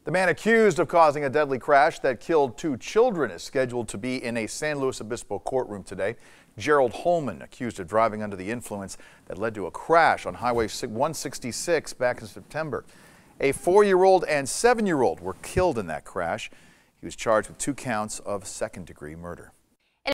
The man accused of causing a deadly crash that killed 2 children is scheduled to be in a San Luis Obispo courtroom today. Jerald Holman, accused of driving under the influence that led to a crash on Highway 166 back in September. A 4-year-old and 7-year-old were killed in that crash. He was charged with 2 counts of second-degree murder.